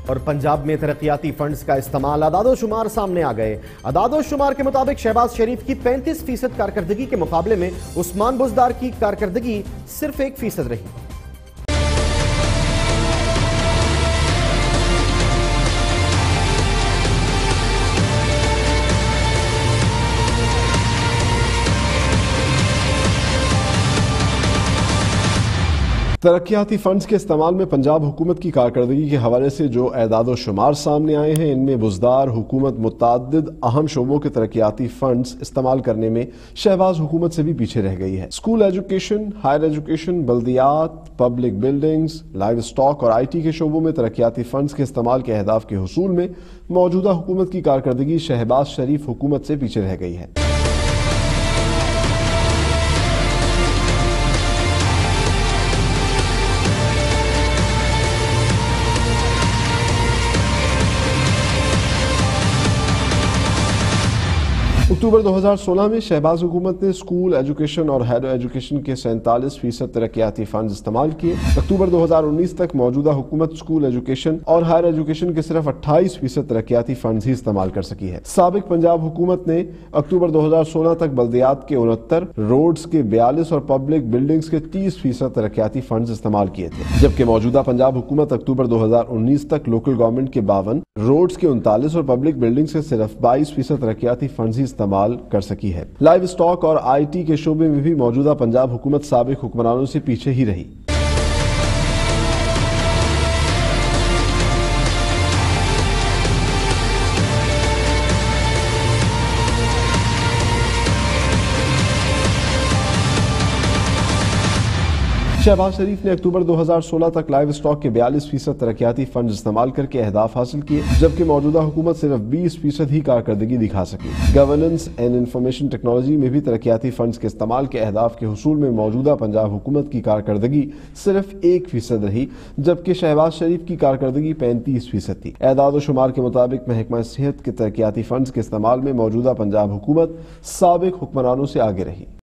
اور پنجاب میں ترقیاتی فنڈز کا استعمال اعداد و شمار سامنے آ گئے۔ اعداد و شمار کے مطابق شہباز شریف کی 35% کارکردگی کے مقابلے میں عثمان بزدار کی کارکردگی صرف 1% رہی۔ ترقیاتی فنڈز کے استعمال میں پنجاب حکومت کی کارکردگی کے حوالے سے جو اعداد و شمار سامنے آئے ہیں، ان میں بزدار حکومت متعدد اہم شعبوں کے ترقیاتی فنڈز استعمال کرنے میں شہباز حکومت سے بھی پیچھے رہ گئی ہے۔ اسکول ایجوکیشن، ہائر ایجوکیشن، بلدیات، پبلک بلڈنگز، لائیو اسٹاک اور IT کے شعبوں میں ترقیاتی فنڈز کے استعمال کے اہداف کے حصول میں موجودہ حکومت کی کارکردگی شہباز شریف حکومت سے پیچھے رہ گئی ہے۔ اکتوبر 2016 میں شہباز حکومت نے اسکول ایجوکیشن اور ہائر ایجوکیشن کے 47% ترقیاتی فنڈز استعمال کیے۔ اکتوبر 2019 تک موجودہ حکومت اسکول ایجوکیشن اور ہائر ایجوکیشن کے صرف 28% ترقیاتی فنڈز ہی استعمال کر سکی ہے۔ سابق پنجاب حکومت نے اکتوبر 2016 تک بلدیات کے 69، روڈز کے 42 اور پبلک بلڈنگز کے 30% ترقیاتی فنڈز استعمال کیے تھے، جبکہ موجودہ پنجاب حکومت اکتوبر 2019 تک لوکل گورنمنٹ کے 52، روڈز کے 39 اور پبلک بلڈنگز کے صرف 22% ترقیاتی فنڈز ہی استعمال کر سکی ہے۔ لائیو اسٹاک اور IT کے شعبے میں بھی موجودہ پنجاب حکومت سابق حکمرانوں سے پیچھے ہی رہی۔ شہباز شریف نے اکتوبر 2016 تک لائیو اسٹاک کے 42% ترقیاتی فنڈز استعمال کر کے اہداف حاصل کیے، جبکہ موجودہ حکومت صرف 20% ہی کارکردگی دکھا سکی۔ گورننس اینڈ انفارمیشن ٹیکنالوجی میں بھی ترقیاتی فنڈز کے استعمال کے اہداف کے حصول میں موجودہ پنجاب حکومت کی کارکردگی صرف 1% رہی، جبکہ شہباز شریف کی کارکردگی 35% تھی۔ اعداد و شمار کے مطابق محکمہ صحت کے ترقیاتی فنڈز کے استعمال میں موجودہ پنجاب حکومت سابق حکمرانوں سے آگے رہی۔